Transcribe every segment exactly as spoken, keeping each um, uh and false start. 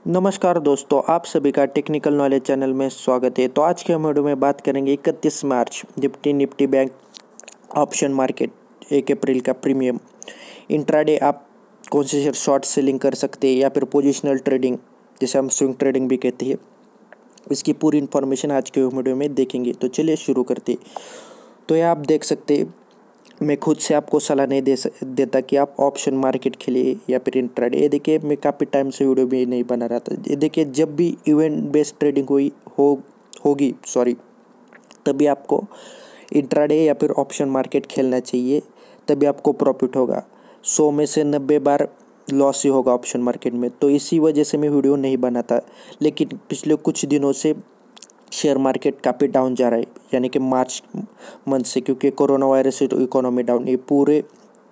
नमस्कार दोस्तों, आप सभी का टेक्निकल नॉलेज चैनल में स्वागत है। तो आज के हम वीडियो में बात करेंगे इकतीस मार्च Nifty Nifty bank option market एक अप्रैल का प्रीमियम। इंट्राडे आप कौन से शेयर शॉर्ट सेलिंग कर सकते हैं या फिर पोजिशनल ट्रेडिंग जिसे हम स्विंग ट्रेडिंग भी कहते हैं, इसकी पूरी इन्फॉर्मेशन आज के वीडियो में देखेंगे। तो चलिए शुरू करते। तो ये आप देख सकते हैं, मैं खुद से आपको सलाह नहीं दे देता कि आप ऑप्शन मार्केट खेलिए या फिर इंट्राडे। ये देखिए, मैं काफ़ी टाइम से वीडियो भी नहीं बना रहा था। ये देखिए, जब भी इवेंट बेस्ड ट्रेडिंग हुई हो होगी सॉरी तभी आपको इंट्राडे या फिर ऑप्शन मार्केट खेलना चाहिए, तभी आपको प्रॉफिट होगा। सौ में से नब्बे बार लॉस ही होगा ऑप्शन मार्केट में। तो इसी वजह से मैं वीडियो नहीं बनाता। लेकिन पिछले कुछ दिनों से शेयर मार्केट काफ़ी डाउन जा रहा है, यानी कि मार्च मंथ से, क्योंकि कोरोना वायरस से तो इकोनॉमी डाउन, ये पूरे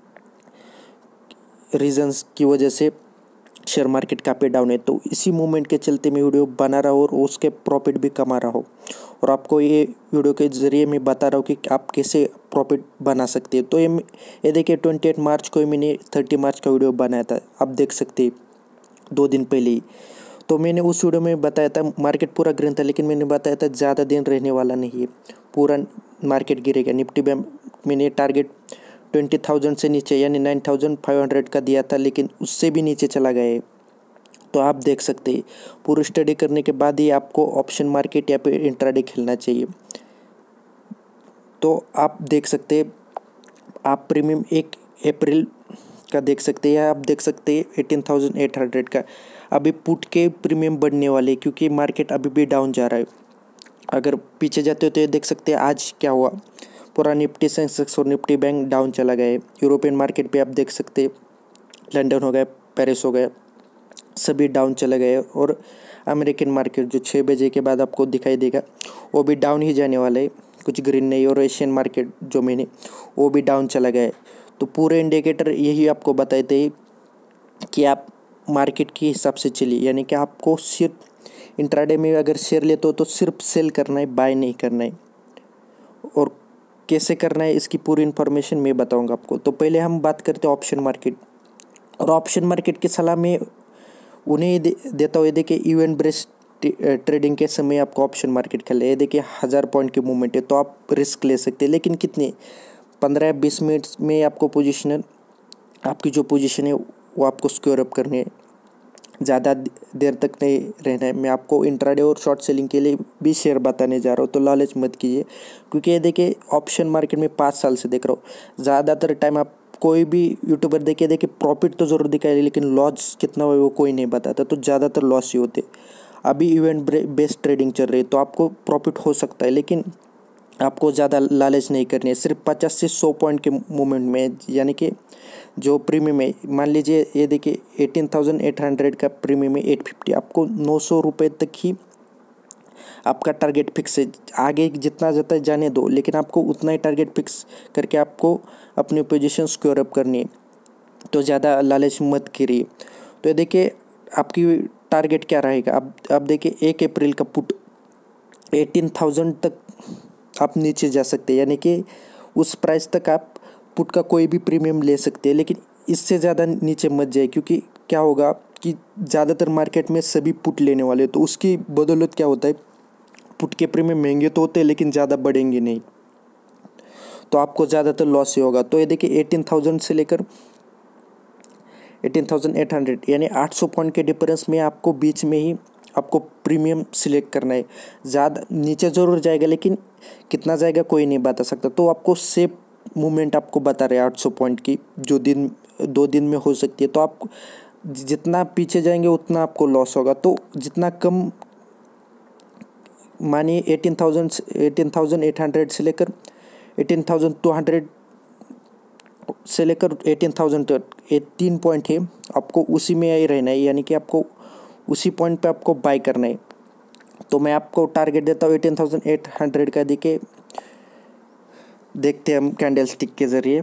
रीजंस की वजह से शेयर मार्केट काफ़ी डाउन है। तो इसी मूवमेंट के चलते मैं वीडियो बना रहा हूँ और उसके प्रॉफिट भी कमा रहा हूँ, और आपको ये वीडियो के ज़रिए मैं बता रहा हूँ कि आप कैसे प्रॉफिट बना सकते हैं। तो ये ये देखिए, ट्वेंटी एट मार्च को मैंने थर्टी मार्च का वीडियो बनाया था, आप देख सकते हैं, दो दिन पहले ही। तो मैंने उस वीडियो में बताया था मार्केट पूरा ग्रीन था, लेकिन मैंने बताया था ज़्यादा दिन रहने वाला नहीं है, पूरा मार्केट गिरेगा। निफ्टी बैंक मैंने टारगेट ट्वेंटी थाउजेंड से नीचे यानी नाइन थाउजेंड फाइव हंड्रेड का दिया था, लेकिन उससे भी नीचे चला गया है। तो आप देख सकते हैं, पूरी स्टडी करने के बाद ही आपको ऑप्शन मार्केट या फिर इंट्राडे खेलना चाहिए। तो आप देख सकते हैं, आप प्रीमियम एक अप्रैल का देख सकते हैं, आप देख सकते हैं एटीन थाउजेंड एट हंड्रेड का। अभी पुट के प्रीमियम बढ़ने वाले, क्योंकि मार्केट अभी भी डाउन जा रहा है। अगर पीछे जाते हो तो ये देख सकते हैं आज क्या हुआ, पूरा निफ्टी सेंसेक्स और निफ्टी बैंक डाउन चला गया है। यूरोपियन मार्केट पे आप देख सकते हैं, लंदन हो गया, पेरिस हो गया, सभी डाउन चले गए। और अमेरिकन मार्केट जो छः बजे के बाद आपको दिखाई देगा वो भी डाउन ही जाने वाला है, कुछ ग्रीन नहीं। और एशियन मार्केट जो मैंने वो भी डाउन चला गया है। तो पूरे इंडिकेटर यही आपको बताते हैं कि आप मार्केट के हिसाब से चलिए, यानी कि आपको सिर्फ इंट्राडे में अगर शेयर लेते हो तो सिर्फ सेल करना है, बाय नहीं करना है। और कैसे करना है इसकी पूरी इन्फॉर्मेशन मैं बताऊंगा आपको। तो पहले हम बात करते हैं ऑप्शन मार्केट। और ऑप्शन मार्केट की सलाह में उन्हें दे, देता हूँ। देखिए, इवेंट बेस्ड ट्रेडिंग के समय आपको ऑप्शन मार्केट खेलना है। देखिए, हज़ार पॉइंट की मूवमेंट है, तो आप रिस्क ले सकते हैं, लेकिन कितने पंद्रह या बीस मिनट में आपको पोजिशनल आपकी जो पोजीशन है वो आपको स्क्योर अप करनी है, ज़्यादा देर तक नहीं रहना है। मैं आपको इंट्राडे और शॉर्ट सेलिंग के लिए भी शेयर बताने जा रहा हूँ, तो लालच मत कीजिए। क्योंकि ये देखिए, ऑप्शन मार्केट में पाँच साल से देख रहा हूँ, ज़्यादातर टाइम आप कोई भी यूट्यूबर देखिए देखिए प्रॉफिट तो ज़रूर दिखाए, लेकिन लॉस कितना हुआ वो कोई नहीं बताता, तो ज़्यादातर लॉस ही होते। अभी इवेंट बेस्ड ट्रेडिंग चल रही है, तो आपको प्रॉफिट हो सकता है, लेकिन आपको ज़्यादा लालच नहीं करनी है। सिर्फ पचास से सौ पॉइंट के मूवमेंट में, यानी कि जो प्रीमियम है, मान लीजिए ये देखिए एटीन थाउजेंड एट हंड्रेड का प्रीमियम है, एट फिफ्टी, आपको नौ सौ रुपये तक ही आपका टारगेट फिक्स है। आगे जितना जाता है जाने दो, लेकिन आपको उतना ही टारगेट फिक्स करके आपको अपनी पोजीशन स्क्योर अप करनी है। तो ज़्यादा लालच मत करिए। तो ये देखिए, आपकी टारगेट क्या रहेगा। अब अब देखिए, एक अप्रैल का पुट एटीन थाउजेंड तक आप नीचे जा सकते हैं, यानी कि उस प्राइस तक आप पुट का कोई भी प्रीमियम ले सकते हैं, लेकिन इससे ज़्यादा नीचे मत जाए। क्योंकि क्या होगा कि ज़्यादातर मार्केट में सभी पुट लेने वाले, तो उसकी बदौलत क्या होता है, पुट के प्रीमियम महंगे तो होते हैं लेकिन ज़्यादा बढ़ेंगे नहीं, तो आपको ज़्यादातर लॉस ही होगा। तो ये देखिए, एटीन थाउजेंड से लेकर एटीन थाउजेंड एट हंड्रेड यानी आठ सौ पॉइंट के डिफरेंस में आपको बीच में ही आपको प्रीमियम सिलेक्ट करना है। ज़्यादा नीचे ज़रूर जाएगा, लेकिन कितना जाएगा कोई नहीं बता सकता। तो आपको सेफ मूवमेंट आपको बता रहे हैं आठ सौ पॉइंट की, जो दिन दो दिन में हो सकती है। तो आप जितना पीछे जाएंगे उतना आपको लॉस होगा। तो जितना कम, मानिए eighteen thousand eighteen thousand eight hundred से लेकर एटीन थाउजेंड टू हंड्रेड से लेकर एटीन थाउजेंड तक, ये तीन पॉइंट है, आपको उसी में ही रहना है, यानी कि आपको उसी पॉइंट पे आपको बाय करना है। तो मैं आपको टारगेट देता हूँ एटीन थाउजेंड एट हंड्रेड का। देखिए, देखते हैं हम कैंडल स्टिक के ज़रिए।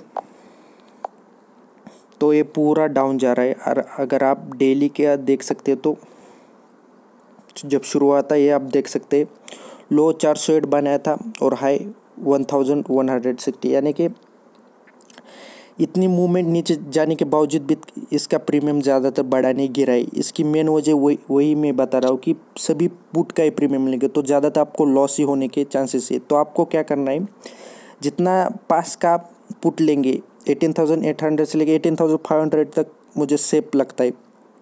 तो ये पूरा डाउन जा रहा है। और अगर आप डेली के देख सकते हो तो जब शुरुआत है, ये आप देख सकते हैं, लो चार सौ एट बनाया था और high one thousand one hundred sixty, यानी कि इतनी मूवमेंट नीचे जाने के बावजूद भी इसका प्रीमियम ज़्यादातर बढ़ा नहीं, गिरा है। इसकी मेन वजह वही वही मैं बता रहा हूँ कि सभी पुट का ही प्रीमियम मिलेगा, तो ज़्यादातर आपको लॉस ही होने के चांसेस है। तो आपको क्या करना है, जितना पास का पुट लेंगे एटीन थाउजेंड एट हंड्रेड से लेके एटीन थाउजेंड फाइव हंड्रेड तक मुझे सेफ लगता है।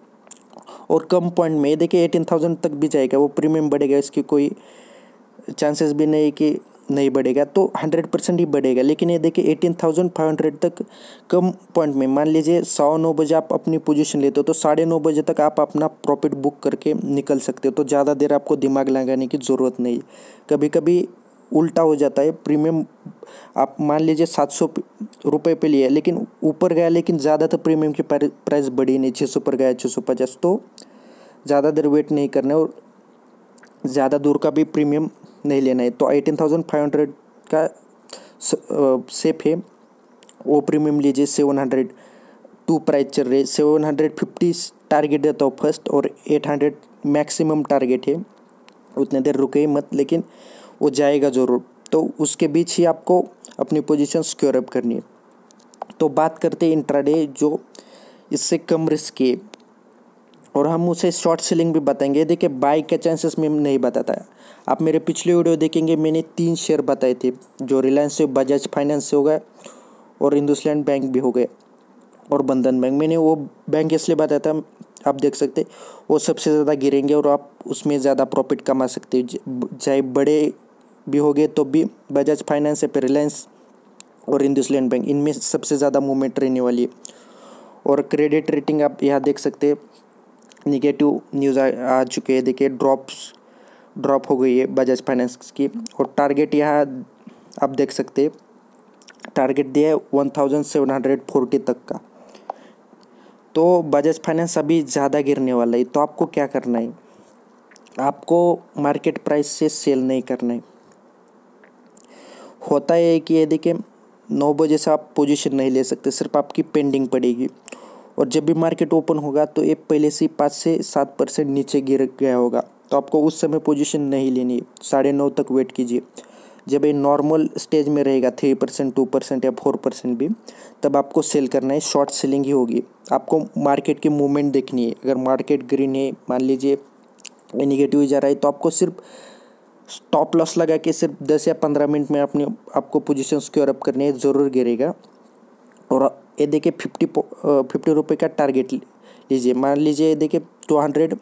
और कम पॉइंट में देखिए एटीन थाउजेंड तक भी जाएगा, वो प्रीमियम बढ़ेगा, इसकी कोई चांसेस भी नहीं कि नहीं बढ़ेगा, तो हंड्रेड परसेंट ही बढ़ेगा। लेकिन ये देखिए एटीन थाउजेंड फाइव हंड्रेड तक कम पॉइंट में, मान लीजिए सवा नौ बजे आप अपनी पोजीशन लेते हो तो साढ़े नौ बजे तक आप अपना प्रॉफिट बुक करके निकल सकते हो। तो ज़्यादा देर आपको दिमाग लगाने की ज़रूरत नहीं। कभी कभी उल्टा हो जाता है, प्रीमियम आप मान लीजिए सात सौ रुपये पे लिया लेकिन ऊपर गया, लेकिन ज़्यादातर प्रीमियम की प्राइस बढ़ी नहीं, छः सौ पर गया छः सौ पचास। तो ज़्यादा देर वेट नहीं करना है और ज़्यादा दूर का भी प्रीमियम नहीं लेना है। तो एटीन थाउजेंड फाइव हंड्रेड का सेफ है, वो प्रीमियम लीजिए। सेवन हंड्रेड टू प्राइस चल रही है, सेवन हंड्रेड फिफ्टी टारगेट देता हूँ फर्स्ट, और एट हंड्रेड मैक्सिमम टारगेट है। उतने देर रुके ही मत, लेकिन वो जाएगा ज़रूर। तो उसके बीच ही आपको अपनी पोजीशन सिक्योर अप करनी है। तो बात करते हैं इंट्राडे, जो इससे कम रिस्क है, और हम उसे शॉर्ट सेलिंग भी बताएंगे। देखिए बाई के चांसेस में नहीं बताता है। आप मेरे पिछले वीडियो देखेंगे, मैंने तीन शेयर बताए थे, जो रिलायंस से, बजाज फाइनेंस से हो गए, और इंडसलैंड बैंक भी हो गए, और बंधन बैंक। मैंने वो बैंक इसलिए बताया था, आप देख सकते वो सबसे ज़्यादा गिरेंगे और आप उसमें ज़्यादा प्रॉफिट कमा सकते हो। चाहे बड़े भी हो गए तो भी बजाज फाइनेंस है, फिर रिलायंस और इंडसलैंड बैंक, इनमें सबसे ज़्यादा मूवमेंट रहने वाली है। और क्रेडिट रेटिंग आप यहाँ देख सकते हैं, निगेटिव न्यूज़ आ, आ चुके हैं। देखिए ड्रॉप्स ड्रॉप हो गई है बजाज फाइनेंस की। और टारगेट यहाँ आप देख सकते हैं, टारगेट दिया है one thousand seven hundred forty तक का। तो बजाज फाइनेंस अभी ज़्यादा गिरने वाला है। तो आपको क्या करना है, आपको मार्केट प्राइस से सेल नहीं करना है। होता है कि ये देखिए नौ बजे से आप पोजीशन नहीं ले सकते, सिर्फ आपकी पेंडिंग पड़ेगी। और जब भी मार्केट ओपन होगा तो ये पहले से पाँच से सात परसेंट नीचे गिर गया होगा, तो आपको उस समय पोजीशन नहीं लेनी है। साढ़े नौ तक वेट कीजिए। जब ये नॉर्मल स्टेज में रहेगा थ्री परसेंट टू परसेंट या फोर परसेंट भी, तब आपको सेल करना है। शॉर्ट सेलिंग ही होगी। आपको मार्केट की मूवमेंट देखनी है। अगर मार्केट ग्रीन है, मान लीजिए नेगेटिव जा रहा है, तो आपको सिर्फ स्टॉप लॉस लगा के सिर्फ दस या पंद्रह मिनट में अपने आपको पोजीशन सिक्योर अप करनी है, ज़रूर गिरेगा। और ये देखिए फिफ्टी फिफ्टी रुपये का टारगेट लीजिए। मान लीजिए देखिए टू हंड्रेड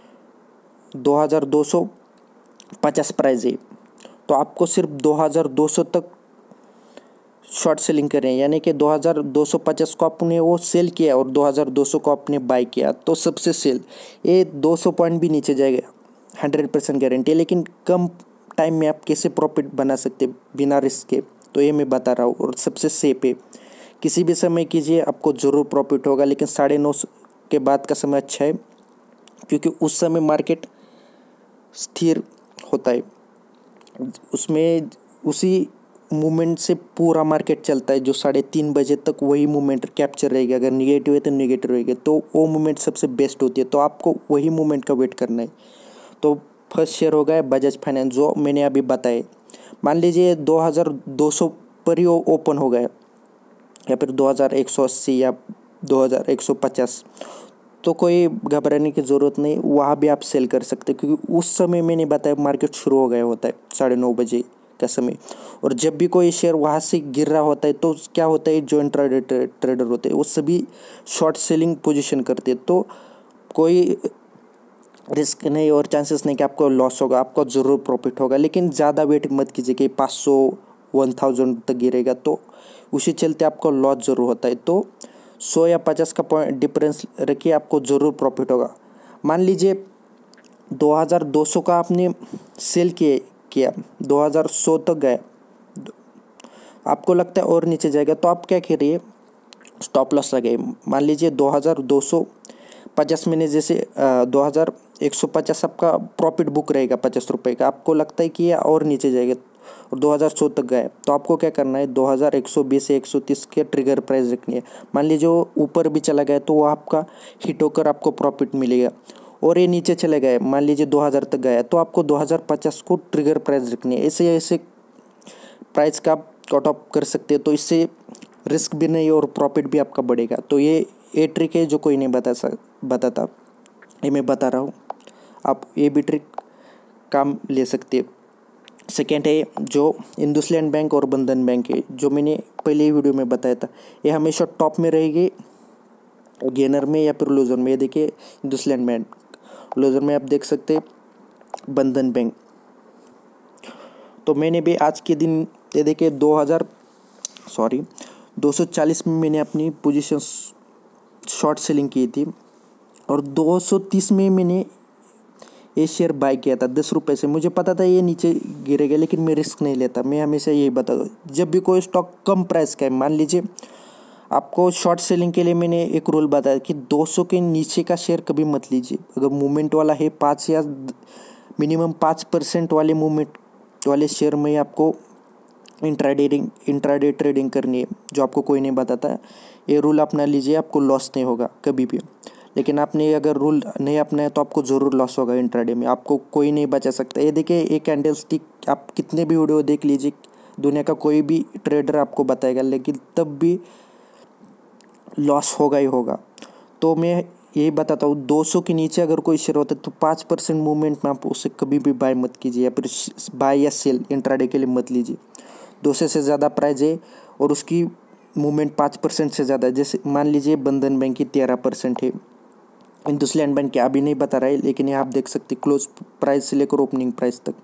दो हज़ार दो सौ पचास प्राइस है, तो आपको सिर्फ दो हज़ार दो सौ तक शॉर्ट सेलिंग करें, यानी कि दो हज़ार दो सौ पचास को आपने वो सेल किया और दो हज़ार दो सौ को आपने बाई किया, तो सबसे सेल ये दो सौ पॉइंट भी नीचे जाएगा, हंड्रेड परसेंट गारंटी है। लेकिन कम टाइम में आप कैसे प्रॉफिट बना सकते बिना रिस्क के, तो ये मैं बता रहा हूँ। और सबसे सेफ है, किसी भी समय कीजिए, आपको ज़रूर प्रॉफिट होगा। लेकिन साढ़े नौ के बाद का समय अच्छा है, क्योंकि उस समय मार्केट स्थिर होता है। उसमें उसी मूवमेंट से पूरा मार्केट चलता है, जो साढ़े तीन बजे तक वही मूवमेंट कैप्चर रहेगी। अगर निगेटिव है तो निगेटिव रहेगी, तो वो मूवमेंट सबसे बेस्ट होती है। तो आपको वही मूवमेंट का वेट करना है। तो फर्स्ट शेयर हो गया बजाज फाइनेंस, जो मैंने अभी बताए। मान लीजिए दो हज़ार दो सौ पर ही ओपन हो गया, या फिर दो हज़ार एक सौ अस्सी या दो हज़ार एक सौ पचास, तो कोई घबराने की ज़रूरत नहीं, वहाँ भी आप सेल कर सकते, क्योंकि उस समय मैंने बताया मार्केट शुरू हो गया होता है साढ़े नौ बजे का समय। और जब भी कोई शेयर वहाँ से गिर रहा होता है, तो क्या होता है, जो इंट्राडे ट्रेडर होते हैं वो सभी शॉर्ट सेलिंग पोजीशन करते हैं। तो कोई रिस्क नहीं और चांसेस नहीं कि आपको लॉस होगा, आपको ज़रूर प्रॉफिट होगा। लेकिन ज़्यादा वेट मत कीजिए कि पाँच सौ वन थाउजेंड तक गिरेगा, तो उसी चलते आपको लॉस ज़रूर होता है। तो सौ या पचास का पॉइंट डिफरेंस रखिए, आपको ज़रूर प्रॉफिट होगा। मान लीजिए दो हज़ार दो सौ का आपने सेल किए किया दो हज़ार सौ तक गए, आपको लगता है और नीचे जाएगा, तो आप क्या करिए, स्टॉप लॉस लगाइए। मान लीजिए दो हज़ार दो सौ पचास में जैसे दो हज़ार एक सौ पचास आपका प्रॉफिट बुक रहेगा पचास रुपये का, आपको लगता है कि ये और नीचे जाएगा और दो हज़ार सौ तक गए, तो आपको क्या करना है, दो हज़ार एक सौ बीस से एक सौ तीस के ट्रिगर प्राइस रखनी है। मान लीजिए वो ऊपर भी चला गया, तो वो आपका हिट होकर आपको प्रॉफिट मिलेगा। और ये नीचे चले गए, मान लीजिए दो हज़ार तक गया, तो आपको दो हज़ार पचास को ट्रिगर प्राइस रखनी है। ऐसे ऐसे प्राइस का आप कट ऑफ कर सकते हैं। तो इससे रिस्क भी नहीं और प्रॉफिट भी आपका बढ़ेगा। तो ये ये ट्रिक है जो कोई नहीं बता सक बताता, ये मैं बता रहा हूँ, आप ये भी ट्रिक काम ले सकते हैं। सेकेंड है जो इंडसलैंड बैंक और बंधन बैंक है, जो मैंने पहले ही वीडियो में बताया था, ये हमेशा टॉप में रहेगी गेनर में या फिर लूजर में। ये देखिए इंडसलैंड बैंक, लूजर में आप देख सकते हैं बंधन बैंक। तो मैंने भी आज के दिन ये देखिए दो हज़ार सॉरी दो सौ चालीस में मैंने अपनी पोजीशन शॉर्ट सेलिंग की थी और दो सौ तीस में मैंने ये शेयर बाय किया था दस रुपये से। मुझे पता था ये नीचे गिरेगा, लेकिन मैं रिस्क नहीं लेता। मैं हमेशा यही बताता हूँ, जब भी कोई स्टॉक कम प्राइस का है, मान लीजिए आपको शॉर्ट सेलिंग के लिए मैंने एक रूल बताया कि दो सौ के नीचे का शेयर कभी मत लीजिए। अगर मूवमेंट वाला है पाँच या मिनिमम पाँच परसेंट वाले मूवमेंट वाले शेयर में आपको इंट्राडे इंट्राडे ट्रेडिंग करनी है, जो आपको कोई नहीं बताता। ये रूल अपना लीजिए, आपको लॉस नहीं होगा कभी भी। लेकिन आपने अगर रूल नहीं अपनाया तो आपको ज़रूर लॉस होगा इंट्राडे में, आपको कोई नहीं बचा सकता। ये देखिए एक कैंडल स्टिक, आप कितने भी वीडियो देख लीजिए, दुनिया का कोई भी ट्रेडर आपको बताएगा, लेकिन तब भी लॉस होगा ही होगा। तो मैं यही बताता हूँ, दो सौ के नीचे अगर कोई शेयर होता है तो पाँच परसेंट मूवमेंट में आप उसे कभी भी बाय मत कीजिए, या फिर बाय या सेल इंट्राडे के लिए मत लीजिए। दो सौ से ज़्यादा प्राइस है और उसकी मूवमेंट पाँच परसेंट से ज़्यादा है, जैसे मान लीजिए बंधन बैंक की तेरह परसेंट है, इंडसलैंड बैंक क्या अभी नहीं बता रहा है, लेकिन ये आप देख सकते क्लोज प्राइस से लेकर ओपनिंग प्राइस तक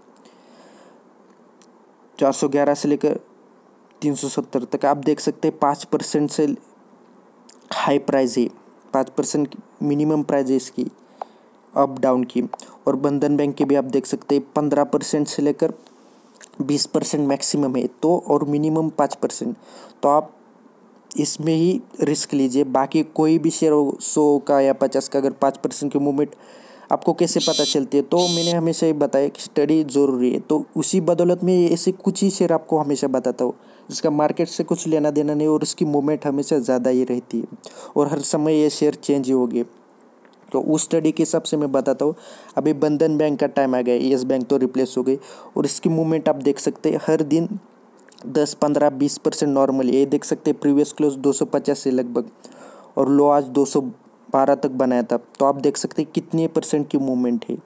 चार सौ ग्यारह से लेकर तीन सौ सत्तर तक आप देख सकते हैं पाँच परसेंट से हाई प्राइस है, पाँच परसेंट मिनिमम प्राइस है इसकी अप डाउन की। और बंधन बैंक के भी आप देख सकते हैं पंद्रह परसेंट से लेकर बीस परसेंट मैक्सिमम है, तो और मिनिमम पाँच परसेंट। तो आप इसमें ही रिस्क लीजिए। बाकी कोई भी शेयर हो सौ का या पचास का, अगर पाँच परसेंट की मूवमेंट आपको कैसे पता चलती है, तो मैंने हमेशा ही बताया कि स्टडी ज़रूरी है। तो उसी बदौलत में ऐसे कुछ ही शेयर आपको हमेशा बताता हूँ जिसका मार्केट से कुछ लेना देना नहीं और उसकी मूवमेंट हमेशा ज़्यादा ही रहती है और हर समय ये शेयर चेंज ही होगी। तो उस स्टडी के हिसाब से मैं बताता हूँ। अभी बंधन बैंक का टाइम आ गया, येस बैंक तो रिप्लेस हो गई और इसकी मूवमेंट आप देख सकते हैं हर दिन दस पंद्रह बीस परसेंट नॉर्मल। ये देख सकते हैं प्रीवियस क्लोज दो सौ पचास से लगभग और लो आज दो सौ बारह तक बनाया था। तो आप देख सकते हैं कितने परसेंट की मूवमेंट है।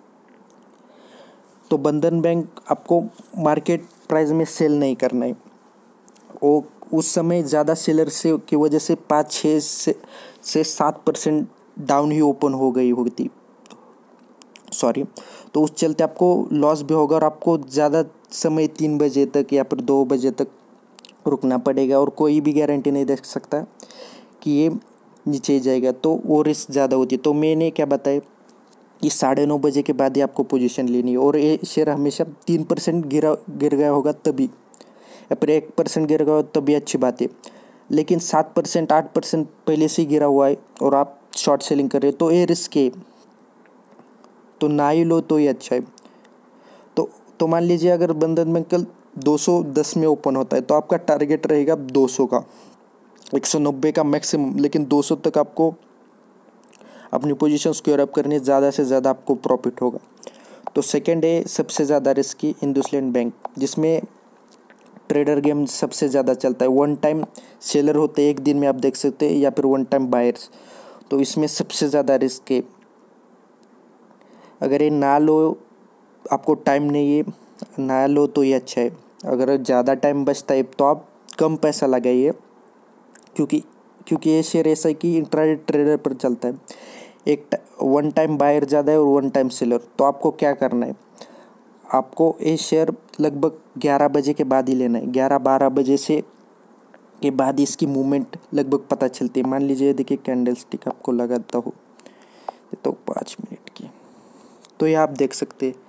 तो बंधन बैंक आपको मार्केट प्राइस में सेल नहीं करना है। वो उस समय ज़्यादा सेलर से की वजह से पाँच छः से से सात परसेंट डाउन ही ओपन हो गई होती, सॉरी। तो उस चलते आपको लॉस भी होगा और आपको ज़्यादा समय तीन बजे तक या फिर दो बजे तक रुकना पड़ेगा और कोई भी गारंटी नहीं दे सकता कि ये नीचे जाएगा, तो वो रिस्क ज़्यादा होती है। तो मैंने क्या बताया कि साढ़े नौ बजे के बाद ही आपको पोजीशन लेनी है और ये शेयर हमेशा तीन परसेंट गिरा गिर गया होगा तभी, या फिर एक परसेंट गिर गया हो तभी अच्छी बात है। लेकिन सात परसेंट आठ परसेंट पहले से ही गिरा हुआ है और आप शॉर्ट सेलिंग कर रहे हो तो ये रिस्क है, तो ना ही लो तो ये अच्छा है। तो तो मान लीजिए अगर बंधन बैंक कल दो सौ दस में ओपन होता है तो आपका टारगेट रहेगा दो सौ का, एक सौ नब्बे का मैक्सिमम, लेकिन दो सौ तक आपको अपनी पोजीशन स्क्वायर अप करनी, ज़्यादा से ज़्यादा आपको प्रॉफिट होगा। तो सेकंड है सबसे ज़्यादा रिस्की इंडसलैंड बैंक, जिसमें ट्रेडर गेम सबसे ज़्यादा चलता है। वन टाइम सेलर होते हैं एक दिन में आप देख सकते हैं, या फिर वन टाइम बायर्स, तो इसमें सबसे ज़्यादा रिस्क है। अगर ये ना लो, आपको टाइम नहीं है, ना लो तो ये अच्छा है। अगर ज़्यादा टाइम बचता है तो आप कम पैसा लगाइए, क्योंकि क्योंकि ये शेयर ऐसा है कि इंट्राडे ट्रेडर पर चलता है। एक वन टाइम बायर ज़्यादा है और वन टाइम सेलर। तो आपको क्या करना है, आपको ये शेयर लगभग ग्यारह बजे के बाद ही लेना है। ग्यारह बारह बजे से के बाद इसकी मूवमेंट लगभग पता चलती है। मान लीजिए देखिए कैंडल स्टिक आपको लगाता हूँ तो पाँच मिनट की, तो ये आप देख सकते हैं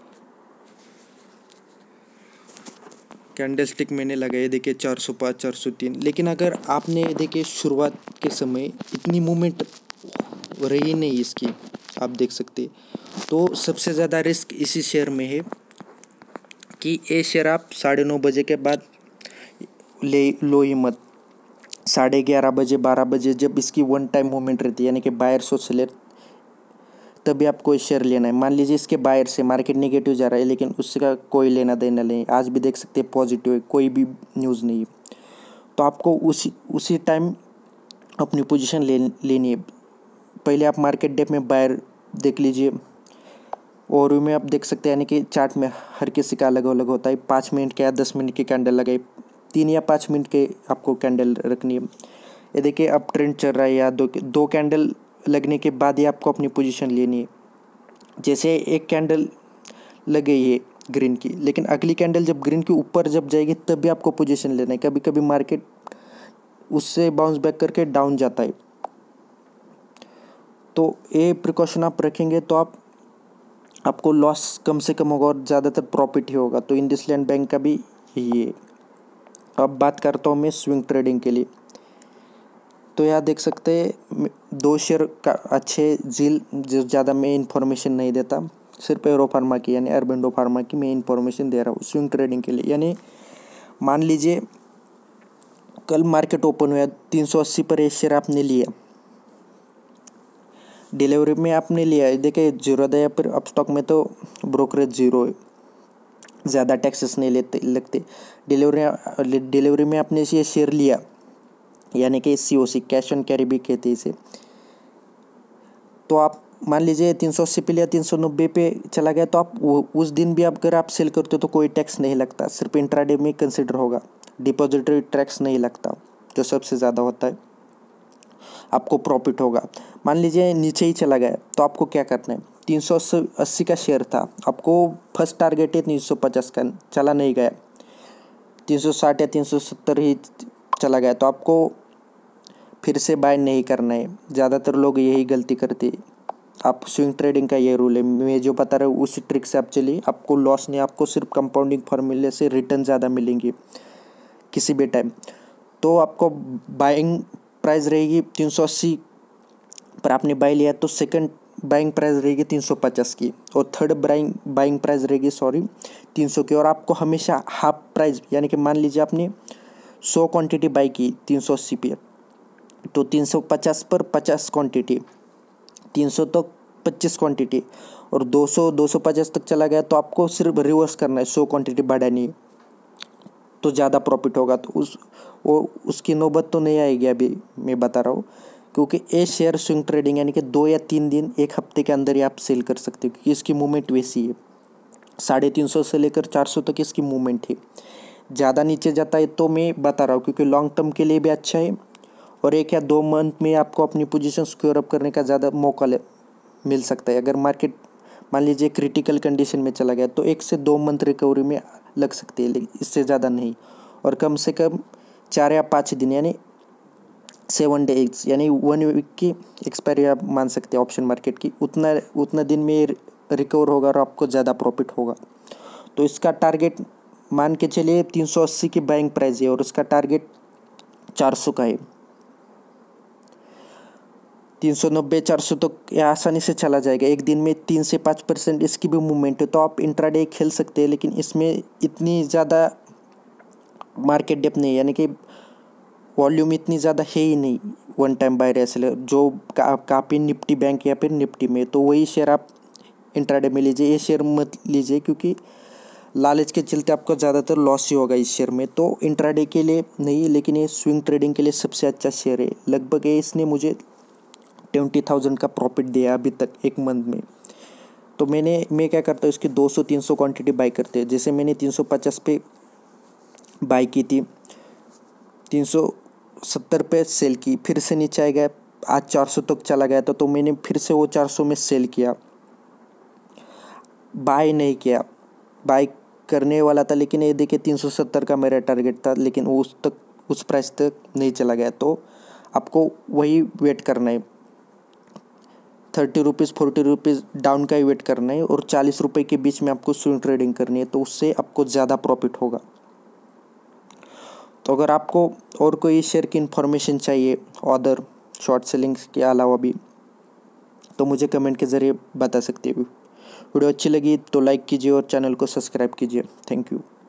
कैंडल स्टिक मैंने लगाए, देखिए चार सौ पाँच चार सौ तीन। लेकिन अगर आपने देखिए शुरुआत के समय इतनी मूवमेंट रही नहीं इसकी, आप देख सकते हैं। तो सबसे ज़्यादा रिस्क इसी शेयर में है कि ये शेयर आप साढ़े नौ बजे के बाद ले लो ही मत। साढ़े ग्यारह बजे बारह बजे जब इसकी वन टाइम मूवमेंट रहती है, यानी कि बायर्स और सेलर, तभी आपको शेयर लेना है। मान लीजिए इसके बायर से मार्केट नेगेटिव जा रहा है, लेकिन उसका कोई लेना देना नहीं। आज भी देख सकते हैं पॉजिटिव है, कोई भी न्यूज़ नहीं है। तो आपको उसी उसी टाइम अपनी पोजीशन ले लेनी है। पहले आप मार्केट डेप में बायर देख लीजिए, और में आप देख सकते हैं, यानी कि चार्ट में हर किसी का अलग अलग होता है। पाँच मिनट के या दस मिनट की कैंडल लगाई, तीन या पाँच मिनट के आपको कैंडल रखनी है। ये देखिए अब ट्रेंड चल रहा है, या दो दो कैंडल लगने के बाद ही आपको अपनी पोजीशन लेनी है। जैसे एक कैंडल लग गई है ग्रीन की, लेकिन अगली कैंडल जब ग्रीन के ऊपर जब जाएगी तब भी आपको पोजीशन लेना है। कभी कभी मार्केट उससे बाउंस बैक करके डाउन जाता है, तो ये प्रिकॉशन आप रखेंगे तो आप आपको लॉस कम से कम होगा और ज़्यादातर प्रॉफिट ही होगा। तो इंडसलैंड बैंक का भी यही है। अब बात करता हूँ मैं स्विंग ट्रेडिंग के लिए। तो यहाँ देख सकते हैं दो शेयर का अच्छे झील, जो ज़्यादा मैं इन्फॉर्मेशन नहीं देता, सिर्फ एरो फार्मा की यानी अरबिंदो फार्मा की मैं इन्फॉर्मेशन दे रहा हूँ स्विंग ट्रेडिंग के लिए। यानी मान लीजिए कल मार्केट ओपन हुआ, तीन सौ अस्सी पर एक शेयर आपने लिया, डिलीवरी में आपने लिया है, देखिए जीरो था, या फिर अब स्टॉक में तो ब्रोकरेज जीरो है, ज़्यादा टैक्सेस नहीं लेते लगते। डिलीवरी डिलीवरी में आपने ये शेयर लिया, यानी कि C O C, cash on carry भी कहते हैं इसे। तो आप मान लीजिए तीन सौ अस्सी पे लिया, तीन सौ नब्बे पे चला गया, तो आप वो उस दिन भी आप अगर आप सेल करते हो तो कोई टैक्स नहीं लगता, सिर्फ इंट्राडे में कंसिडर होगा। डिपॉजिटरी टैक्स नहीं लगता, जो सबसे ज़्यादा होता है, आपको प्रॉफिट होगा। मान लीजिए नीचे ही चला गया, तो आपको क्या करना है, तीन सौ अस्सी का शेयर था, आपको फर्स्ट टारगेट है तीन सौ पचास का, चला नहीं गया, तीन सौ साठ या तीन सौ सत्तर ही चला गया, तो आपको फिर से बाय नहीं करना है। ज़्यादातर लोग यही गलती करते हैं। आप स्विंग ट्रेडिंग का ये रूल है, मैं जो बता रहा हूँ उसी ट्रिक से आप चलिए, आपको लॉस नहीं, आपको सिर्फ कंपाउंडिंग फार्मूले से रिटर्न ज़्यादा मिलेंगे किसी भी टाइम। तो आपको बाइंग प्राइस रहेगी तीन सौ अस्सी पर आपने बाय लिया, तो सेकंड बाइंग प्राइस रहेगी तीन सौ पचास की, और थर्ड बाइंग बाइंग प्राइस रहेगी सॉरी तीन सौ की। और आपको हमेशा हाफ प्राइस, यानी कि मान लीजिए आपने सौ क्वांटिटी बाई की तीन सौ अस्सी पे, तो तीन सौ पचास पर पचास क्वांटिटी, तीन सौ तक पच्चीस क्वांटिटी, और दो सौ दो सौ पचास तक चला गया, तो आपको सिर्फ रिवर्स करना है, सौ क्वांटिटी बढ़ानी है, तो ज़्यादा प्रॉफिट होगा। तो उस वो उसकी नौबत तो नहीं आएगी, अभी मैं बता रहा हूँ, क्योंकि ए शेयर स्विंग ट्रेडिंग यानी कि दो या तीन दिन, एक हफ्ते के अंदर ही आप सेल कर सकते हो, क्योंकि इसकी मूवमेंट वैसी है। साढ़े तीन सौ से लेकर चार सौ तक इसकी मूवमेंट है। ज़्यादा नीचे जाता है तो मैं बता रहा हूँ, क्योंकि लॉन्ग टर्म के लिए भी अच्छा है, और एक या दो मंथ में आपको अपनी पोजीशन सिक्योर अप करने का ज़्यादा मौका मिल सकता है। अगर मार्केट मान लीजिए क्रिटिकल कंडीशन में चला गया, तो एक से दो मंथ रिकवरी में लग सकती है, लेकिन इससे ज़्यादा नहीं। और कम से कम चार या पाँच दिन, यानी सेवन डेज, यानी वन वीक की एक्सपायरी आप मान सकते हैं ऑप्शन मार्केट की, उतना उतना दिन में रिकवर होगा और आपको ज़्यादा प्रॉफिट होगा। तो इसका टारगेट मान के चलिए तीन सौ अस्सी की बाइंग प्राइस है, और उसका टारगेट चार सौ का है। तीन सौ नब्बे चार सौ तक तो आसानी से चला जाएगा, एक दिन में तीन से पाँच परसेंट इसकी भी मूवमेंट है। तो आप इंट्राडे खेल सकते हैं, लेकिन इसमें इतनी ज़्यादा मार्केट डेप्थ नहीं, यानी कि वॉल्यूम इतनी ज़्यादा है ही नहीं वन टाइम बाय रेसल, जो का, काफ़ी निफ्टी बैंक या फिर निफ्टी में, तो वही शेयर आप इंट्राडे में लीजिए। ये शेयर मत लीजिए, क्योंकि लालच के चलते आपको ज़्यादातर लॉस ही होगा इस शेयर में। तो इंट्राडे के लिए नहीं, लेकिन ये स्विंग ट्रेडिंग के लिए सबसे अच्छा शेयर है। लगभग ये इसने मुझे ट्वेंटी थाउजेंड का प्रॉफिट दिया अभी तक एक मंथ में। तो मैंने मैं क्या करता हूँ, इसकी दो सौ तीन सौ क्वांटिटी बाई करते हैं। जैसे मैंने तीन सौ पचास पे बाई की थी, तीन सौ सत्तर पे सेल की, फिर से नीचे आ गया, आज चार सौ तक चला गया था, तो मैंने फिर से वो चार सौ में सेल किया, बाय नहीं किया। बाय करने वाला था, लेकिन ये देखिए तीन सौ सत्तर का मेरा टारगेट था, लेकिन वो उस तक उस प्राइस तक नहीं चला गया। तो आपको वही वेट करना है, thirty rupees forty rupees down का ही वेट करना है, और चालीस रुपये के बीच में आपको स्विंग ट्रेडिंग करनी है, तो उससे आपको ज़्यादा प्रॉफिट होगा। तो अगर आपको और कोई शेयर की इन्फॉर्मेशन चाहिए अदर शॉर्ट सेलिंग के अलावा भी, तो मुझे कमेंट के ज़रिए बता सकते हो। वीडियो अच्छी लगी तो लाइक कीजिए और चैनल को सब्सक्राइब कीजिए। Thank you.